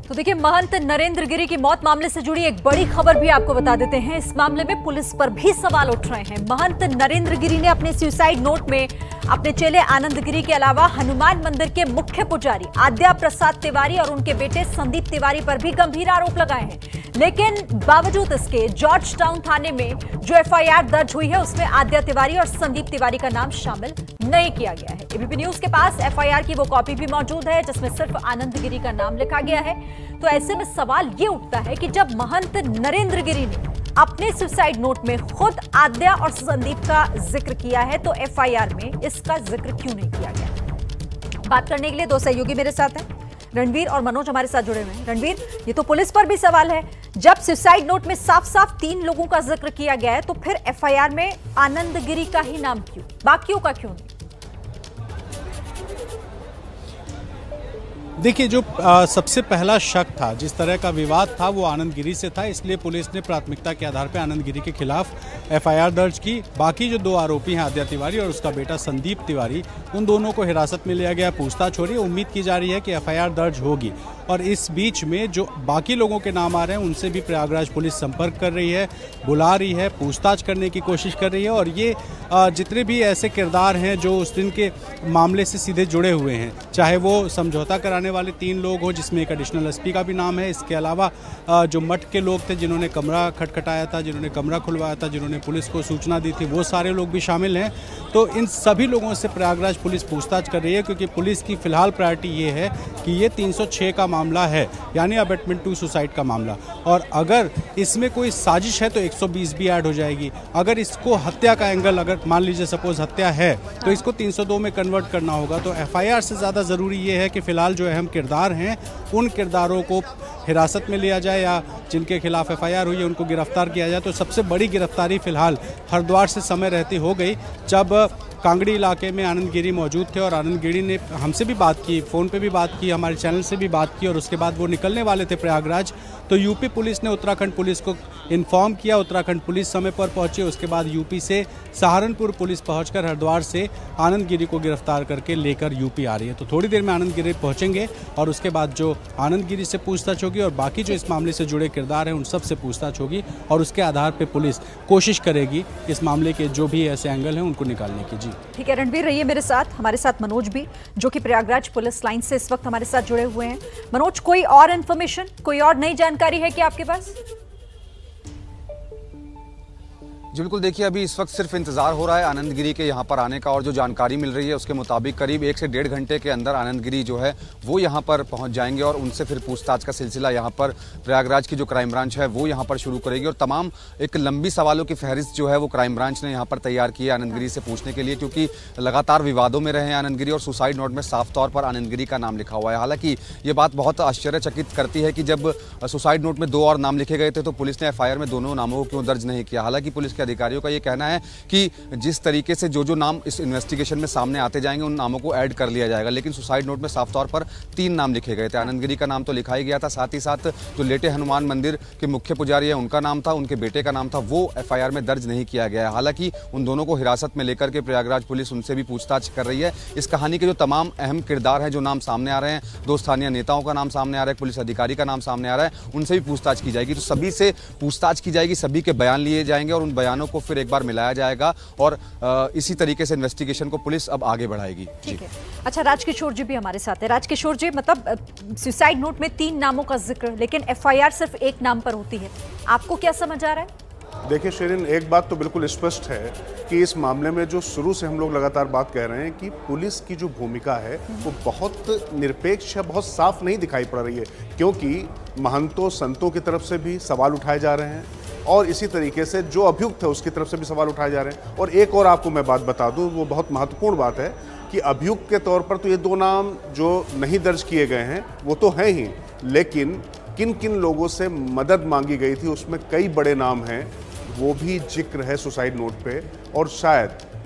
तो देखिए, महंत नरेंद्र गिरी की मौत मामले से जुड़ी एक बड़ी खबर भी आपको बता देते हैं। इस मामले में पुलिस पर भी सवाल उठ रहे हैं। महंत नरेंद्र गिरी ने अपने सुसाइड नोट में अपने चेले आनंद गिरी के अलावा हनुमान मंदिर के मुख्य पुजारी आद्या प्रसाद तिवारी और उनके बेटे संदीप तिवारी पर भी गंभीर आरोप लगाए हैं। लेकिन बावजूद इसके जॉर्ज टाउन थाने में जो एफआईआर दर्ज हुई है उसमें आद्या तिवारी और संदीप तिवारी का नाम शामिल नहीं किया गया है। एबीपी न्यूज के पास एफआईआर की वो कॉपी भी मौजूद है जिसमें सिर्फ आनंद गिरी का नाम लिखा गया है। तो ऐसे में सवाल ये उठता है कि जब महंत नरेंद्र गिरी ने अपने सुसाइड नोट में खुद आद्या और संदीप का जिक्र किया है तो एफआईआर में इसका जिक्र क्यों नहीं किया गया। बात करने के लिए दो सहयोगी मेरे साथ हैं, रणवीर और मनोज हमारे साथ जुड़े हुए हैं। रणवीर, ये तो पुलिस पर भी सवाल है, जब सुसाइड नोट में साफ साफ 3 लोगों का जिक्र किया गया है तो फिर एफआईआर में आनंद गिरी का ही नाम क्यों, बाकियों का क्यों नहीं? देखिए, जो सबसे पहला शक था, जिस तरह का विवाद था वो आनंद गिरी से था, इसलिए पुलिस ने प्राथमिकता के आधार पर आनंद गिरी के खिलाफ एफआईआर दर्ज की। बाकी जो 2 आरोपी हैं, आद्या तिवारी और उसका बेटा संदीप तिवारी, उन दोनों को हिरासत में लिया गया, पूछताछ हो रही है। उम्मीद की जा रही है कि एफआईआर दर्ज होगी और इस बीच में जो बाकी लोगों के नाम आ रहे हैं उनसे भी प्रयागराज पुलिस संपर्क कर रही है, बुला रही है, पूछताछ करने की कोशिश कर रही है। और ये जितने भी ऐसे किरदार हैं जो उस दिन के मामले से सीधे जुड़े हुए हैं, चाहे वो समझौता कराने वाले 3 लोग हों जिसमें एक एडिशनल एसपी का भी नाम है, इसके अलावा जो मठ के लोग थे जिन्होंने कमरा खटखटाया था, जिन्होंने कमरा खुलवाया था, जिन्होंने पुलिस को सूचना दी थी, वो सारे लोग भी शामिल हैं। तो इन सभी लोगों से प्रयागराज पुलिस पूछताछ कर रही है क्योंकि पुलिस की फिलहाल प्रायोरिटी ये है कि ये 306 का मामला है, यानी अबेटमेंट टू सुसाइड का मामला। और अगर इसमें कोई साजिश है तो 120 भी ऐड हो जाएगी। अगर इसको हत्या का एंगल, अगर मान लीजिए सपोज हत्या है तो इसको 302 में कन्वर्ट करना होगा। तो एफआईआर से ज़्यादा ज़रूरी ये है कि फिलहाल जो अहम किरदार हैं उन किरदारों को हिरासत में लिया जाए या जिनके खिलाफ एफआईआर हुई है उनको गिरफ्तार किया जाए। तो सबसे बड़ी गिरफ्तारी फिलहाल हरिद्वार से समय रहती हो गई, जब कांगड़ी इलाके में आनंद गिरी मौजूद थे और आनंद गिरी ने हमसे भी बात की, फ़ोन पे भी बात की, हमारे चैनल से भी बात की और उसके बाद वो निकलने वाले थे प्रयागराज। तो यूपी पुलिस ने उत्तराखंड पुलिस को इन्फॉर्म किया, उत्तराखंड पुलिस समय पर पहुंची। उसके बाद यूपी से सहारनपुर पुलिस पहुंचकर हरिद्वार से आनंद गिरी को गिरफ्तार करके लेकर यूपी आ रही है। तो थोड़ी देर में आनंद गिरी पहुंचेंगे और उसके बाद जो आनंद गिरी से पूछताछ होगी और बाकी जो इस मामले से जुड़े किरदार हैं उन सब से पूछताछ होगी और उसके आधार पर पुलिस कोशिश करेगी इस मामले के जो भी ऐसे एंगल हैं उनको निकालने की। जी ठीक है, रणवीर रहिए मेरे साथ, हमारे साथ मनोज भी जो कि प्रयागराज पुलिस लाइन से इस वक्त हमारे साथ जुड़े हुए हैं। मनोज, कोई और इन्फॉर्मेशन, कोई और नई जानकारी है क्या आपके पास? जी बिल्कुल, देखिए अभी इस वक्त सिर्फ इंतजार हो रहा है आनंद गिरी के यहाँ पर आने का और जो जानकारी मिल रही है उसके मुताबिक करीब 1 से 1.5 घंटे के अंदर आनंद गिरी जो है वो यहाँ पर पहुँच जाएंगे और उनसे फिर पूछताछ का सिलसिला यहाँ पर प्रयागराज की जो क्राइम ब्रांच है वो यहाँ पर शुरू करेगी। और तमाम एक लंबी सवालों की फहरिस्त जो है वो क्राइम ब्रांच ने यहाँ पर तैयार की है आनंद गिरी से पूछने के लिए, क्योंकि लगातार विवादों में रहे हैं आनंद गिरी और सुसाइड नोट में साफ तौर पर आनंद गिरी का नाम लिखा हुआ है। हालांकि ये बात बहुत आश्चर्यचकित करती है कि जब सुसाइड नोट में 2 और नाम लिखे गए थे तो पुलिस ने एफआईआर में दोनों नामों को क्यों दर्ज नहीं किया। हालांकि पुलिस के अधिकारियों का ये कहना है कि जिस तरीके से जो नाम इस इन्वेस्टिगेशन में सामने आते जाएंगे उन नामों को ऐड कर लिया जाएगा। लेकिन सुसाइड नोट में साफ तौर पर 3 नाम लिखे गए थे। आनंद गिरी का नाम तो लिखा ही गया था, साथ ही साथ जो लेटे हनुमान मंदिर के मुख्य पुजारी है उनका नाम था, उनके बेटे का नाम था, वो एफआईआर में दर्ज नहीं किया गया है। हालांकि उन दोनों को हिरासत में लेकर के प्रयागराज पुलिस उनसे भी पूछताछ कर रही है। इस कहानी के जो तमाम अहम किरदार हैं, जो नाम सामने आ रहे हैं, 2 स्थानीय नेताओं का नाम सामने आ रहा है, पुलिस अधिकारी का नाम सामने आ रहा है, उनसे भी पूछताछ की जाएगी। तो सभी से पूछताछ की जाएगी, सभी के बयान लिए जाएंगे और उन बयानों को फिर एक बार मिलाया जाएगा और इसी तरीके से इन्वेस्टिगेशन को पुलिस अब आगे बढ़ाएगी। ठीक है, अच्छा, राजकिशोर जी भी हमारे साथ है। राजकिशोर जी, मतलब सुसाइड नोट में 3 नामों का जिक्र लेकिन एफआईआर सिर्फ 1 नाम पर होती है, आपको क्या समझ आ रहा है? देखिए शेरिन, एक बात तो बिल्कुल स्पष्ट है कि इस मामले में जो शुरू से हम लोग लगातार बात कह रहे हैं कि पुलिस की जो भूमिका है वो बहुत निरपेक्ष है, बहुत साफ नहीं दिखाई पड़ रही है, क्योंकि महंतों संतों की तरफ से भी सवाल उठाए जा रहे हैं और इसी तरीके से जो अभियुक्त है उसकी तरफ से भी सवाल उठाए जा रहे हैं। और एक और आपको मैं बात बता दूं, वो बहुत महत्वपूर्ण बात है कि अभियुक्त के तौर पर तो ये 2 नाम जो नहीं दर्ज किए गए हैं वो तो हैं ही, लेकिन किन किन लोगों से मदद मांगी गई थी उसमें कई बड़े नाम हैं, वो भी जिक्र है सुसाइड नोट पे। और शायद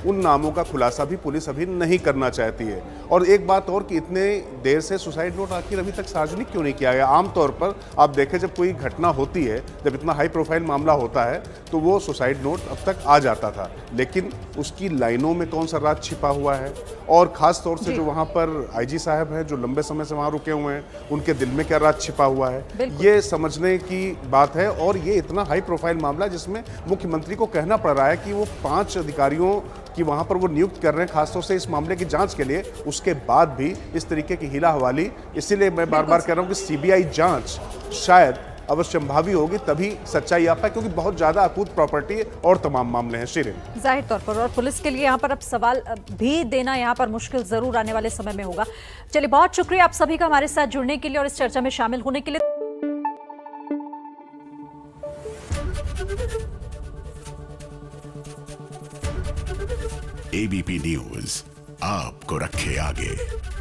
उन नामों का खुलासा भी पुलिस अभी नहीं करना चाहती है। और एक बात और कि इतने देर से सुसाइड नोट आखिर अभी तक सार्वजनिक क्यों नहीं किया गया? आमतौर पर आप देखें जब कोई घटना होती है, जब इतना हाई प्रोफाइल मामला होता है तो वो सुसाइड नोट अब तक आ जाता था, लेकिन उसकी लाइनों में कौन सा राज छिपा हुआ है, और खास तौर से जो वहाँ पर आईजी साहब हैं जो लंबे समय से वहाँ रुके हुए हैं, उनके दिल में क्या राज छिपा हुआ है, ये समझने की बात है। और ये इतना हाई प्रोफाइल मामला जिसमें मुख्यमंत्री को कहना पड़ रहा है कि वो 5 अधिकारियों कि वहां पर वो नियुक्त कर रहे हैं खासतौर से इस मामले की जांच के लिए, उसके बाद भी इस तरीके की हीला हवाली। इसीलिए मैं बार बार कह रहा हूं कि सीबीआई जांच शायद अवश्यंभावी होगी, तभी सच्चाई आ पाए, क्योंकि बहुत ज्यादा अकूत प्रॉपर्टी और तमाम मामले हैं शिरीन। जाहिर तौर पर, और पुलिस के लिए यहाँ पर अब सवाल भी देना यहाँ पर मुश्किल जरूर आने वाले समय में होगा। चलिए, बहुत शुक्रिया आप सभी का हमारे साथ जुड़ने के लिए और इस चर्चा में शामिल होने के लिए। एबीपी न्यूज आपको रखे आगे।